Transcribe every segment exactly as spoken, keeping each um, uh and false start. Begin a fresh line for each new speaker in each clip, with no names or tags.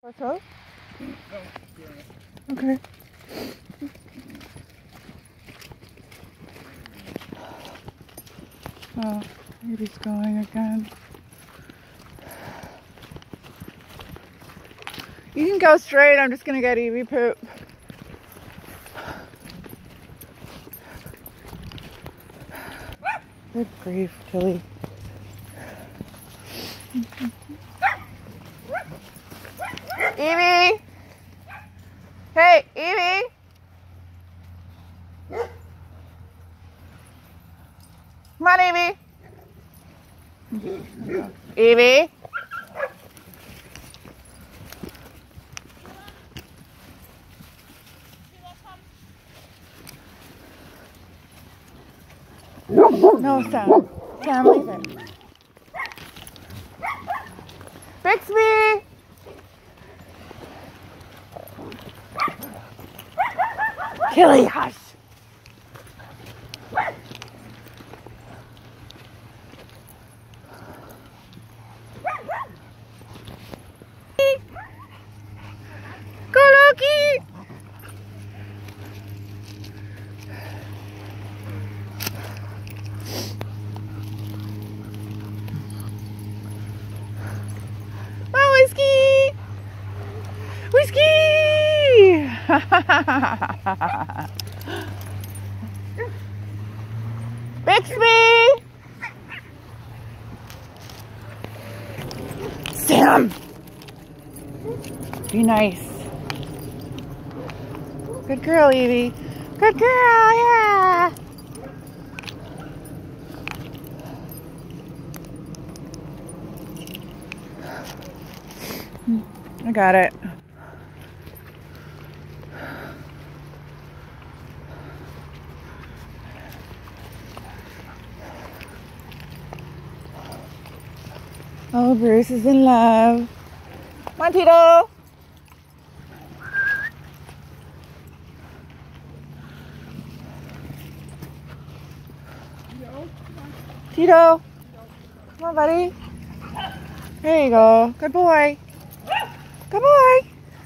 What's up? Okay. Oh, baby's going again. You can go straight. I'm just gonna get Evie poop. Good grief, Tilly. Evie! Hey, Evie! Come on, Evie! Evie! No, Sam. Sam, leave it. Bixby! Tilly, hush! Go, Loki! Oh, Whiskey! Whiskey! Bixby! Sam! Be nice. Good girl, Evie. Good girl, yeah! I got it. Oh, Bruce is in love. Come on, Tito. Tito. Come on, buddy. There you go. Good boy. Good boy.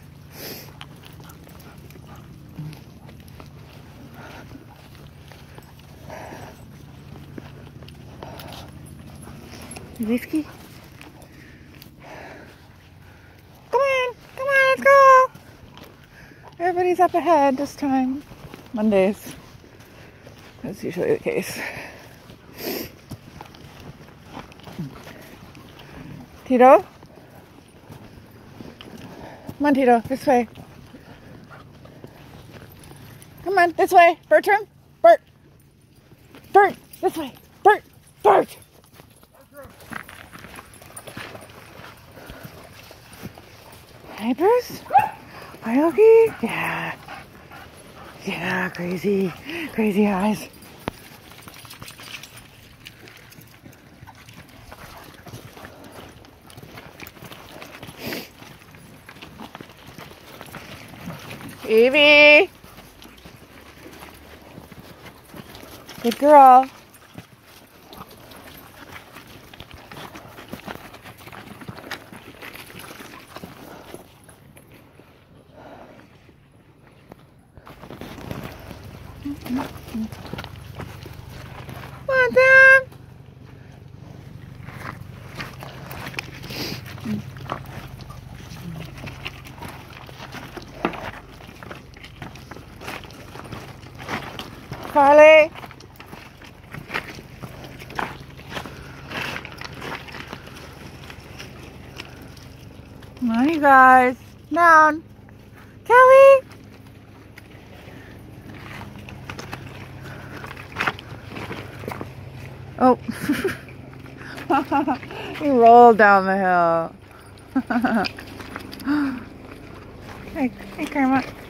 Whiskey. Come on. Come on, let's go. Everybody's up ahead this time. Mondays. That's usually the case. Tito? Come on, Tito, this way. Come on, this way. Bertram? Bert. Bert, this way. Bert. Bert. Hi, Bruce. Hi, Loki. Yeah. Yeah, crazy. Crazy eyes. Evie! Good girl. Come on, Sam! Carly. Come on, you guys. Down. Kelly. Oh. He rolled down the hill. Hey, hey, Karma.